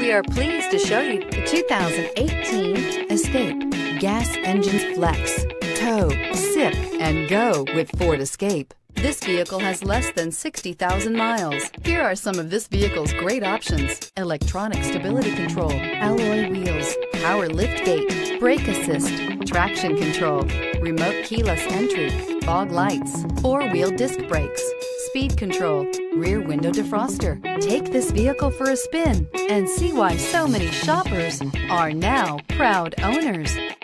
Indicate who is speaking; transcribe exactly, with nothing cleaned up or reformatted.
Speaker 1: We are pleased to show you the two thousand eighteen Escape. Gas engines flex, tow, sip, and go with Ford Escape. This vehicle has less than sixty thousand miles. Here are some of this vehicle's great options: electronic stability control, alloy wheels, power liftgate, brake assist, traction control, remote keyless entry, fog lights, four-wheel disc brakes, speed control, rear window defroster. Take this vehicle for a spin and see why so many shoppers are now proud owners.